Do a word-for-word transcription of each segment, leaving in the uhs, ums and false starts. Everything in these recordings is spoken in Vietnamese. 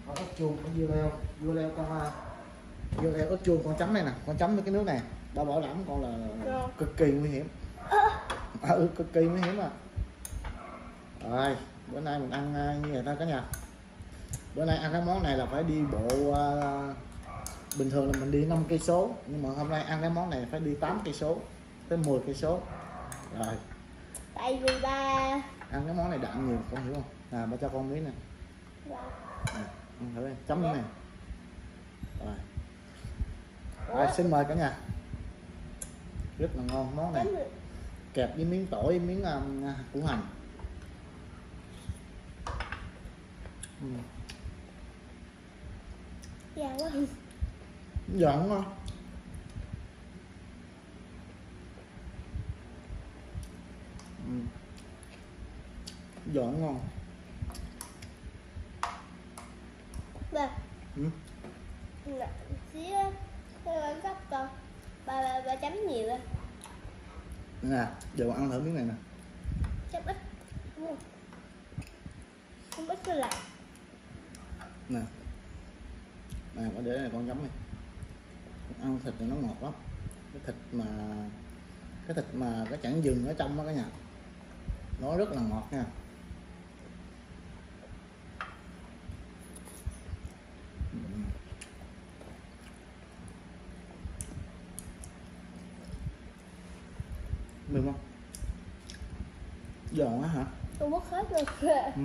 Có ớt chuông, có dưa leo, dưa leo con dưa leo, ớt chuông, con chấm này nè, con chấm với cái nước này, đã bảo đảm con là Rồi. cực kỳ nguy hiểm. À, ừ, cực kỳ nguy hiểm à. Rồi, bữa nay mình ăn như vậy thôi cả nhà. Bữa nay ăn cái món này là phải đi bộ, uh, bình thường là mình đi năm cây số, nhưng mà hôm nay ăn cái món này phải đi tám cây số tới mười cây số. Rồi. Tại vì ba ăn cái món này đạm nhiều, con hiểu không? Nè, ba cho con miếng nè. Dạ. Nè, ăn thử đi, chấm nữa nè. Rồi. Rồi, xin mời cả nhà. Rất là ngon món này. Kẹp với miếng tỏi, miếng uh, củ hành. Ừ. Dạ quá. Giòn không? Ừ. Giòn ngon. Ba. Ừ. Nè, xíu á, cái ba gấp con. Ba ba ba chấm nhiều lên. Nè, giờ ăn thử miếng này nè. Chấm ít. Đúng không? Không ít cái lại. Nè. Nè, có để này con chấm đi. Ăn thịt thì nó ngọt lắm. Cái thịt mà cái thịt mà cái chảng dừng ở trong đó cả nhà, nó rất là ngọt nha. Mềm không? Giòn quá hả? Tôi mất hết rồi. Ừ.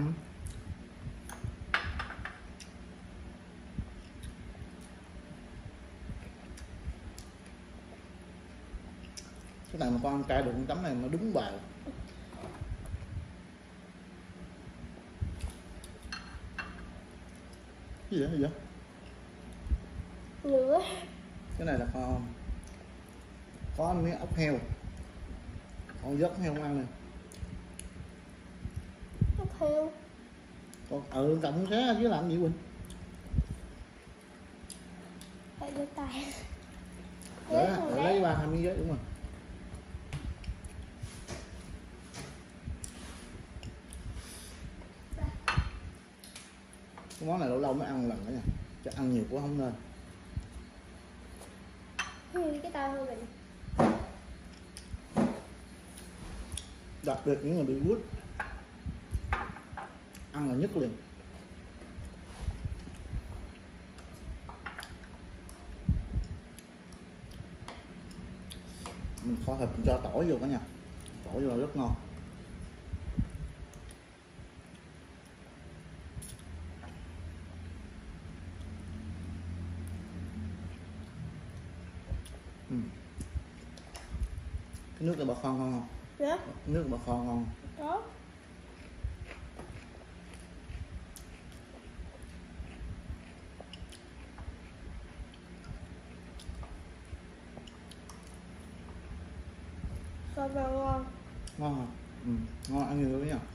Cái này mà con ăn cay được con chấm này nó đúng vào. Cái gì vậy? Cái gì vậy? Nhiều quá. Cái này là con có miếng ốc heo, con vớt heo không ăn nè. Ốc heo. Con ừ cầm xé chứ làm gì Quỳnh? Phải đưa tay. Để, để lấy ba hai miếng ghế đúng rồi. Cái món này lâu lâu mới ăn một lần nữa nha, chứ ăn nhiều quá không nên. Ừ, cái tao hơn mình. Đặc biệt những người bị gút ăn là nhất liền. Mình kho thịt mình cho tỏi vô cả nhà, tỏi vô là rất ngon. Ừ. Cái nước của bà Con ngon không? Dạ. Nước của bà Con ngon. Đó. Con nào ngon. Ngon hả? Ừ. Ngon, ăn nhiều nữa nha.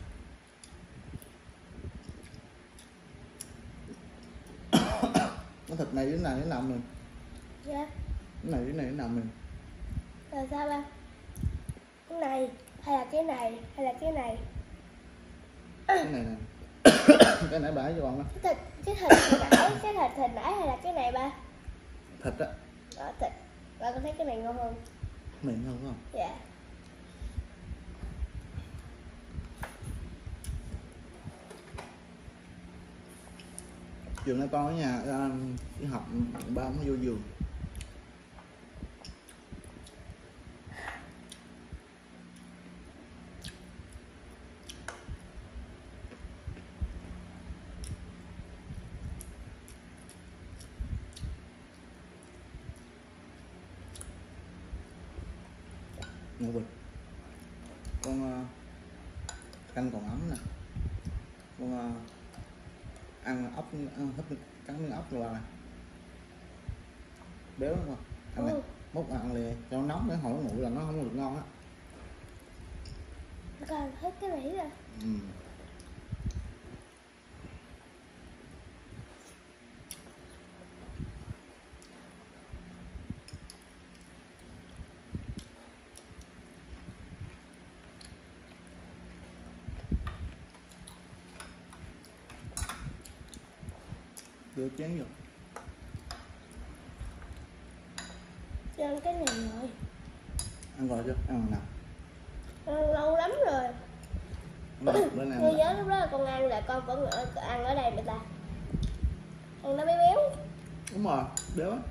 Cái thịt này đến này đến nào mình? Dạ. Cái này đến này đến nào mình? Là sao ba? Cái này hay là cái này hay là cái này? Cái này nè. Cái nãy bả cho con đó. Cái thịt cái thịt hồi nãy cái thịt hồi nãy hay là cái này ba? Thịt á. Đó, thịt. Ba có thấy cái này ngon hơn? Mịn hơn phải không? Dạ. Chiều nay con ở nhà uh, đi học, ba không vô giường. Nè Quỳnh, con uh, canh còn ấm nè, con uh, ăn ốc, ăn hết cắn miếng ốc rồi bà, béo lắm không? Ăn này, Ừ. múc ăn liền cho nó nóng để hồi nó nguội là nó không được ngon á. Còn hết cái này rồi. Ừ. đưa chén vô. Chưa ăn cái này rồi. Ăn rồi chưa? Ăn rồi nào. Ăn lâu lắm rồi. Bữa nay Tôi nhớ lúc đó là con ăn là con vẫn ở, ăn ở đây mà ta. Ăn nó béo béo. đúng rồi, béo á.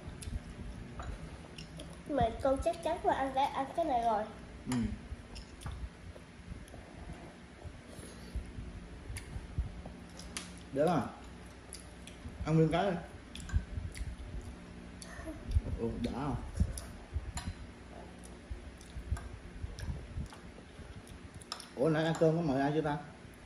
Mà con chắc chắn là ăn đã ăn cái này rồi. Ừ. Béo à? Ăn nguyên cái đi. Ủa, đã không? Ủa nãy ăn cơm có mời ai chưa ta?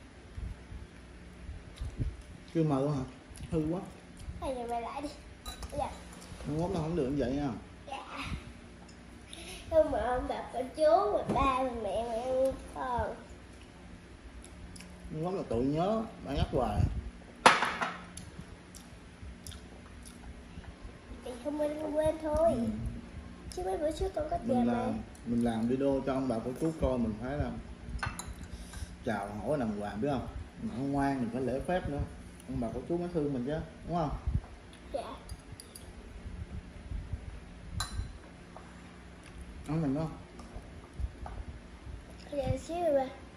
Chưa mời luôn hả? Hư quá. Hay giờ mày lại đi. Dạ. Không mốt là không được như vậy nha. Dạ. Không mà ông bà con chú, mà ba, mà mẹ, mà em con. Không mốt là tụi nhớ, bạn nhắc hoài. Thì không quên không quên thôi. Ừ. Chứ mấy bữa trước con có chờ Mình mà. làm, mình làm video cho ông bà cô chú coi, mình phải là chào hỏi đàng hoàng biết không? Mà không ngoan mình phải lễ phép nữa. Ông bà cô chú mới thương mình chứ, đúng không? Dạ. Ăn mình không? Giờ xíu rồi ba.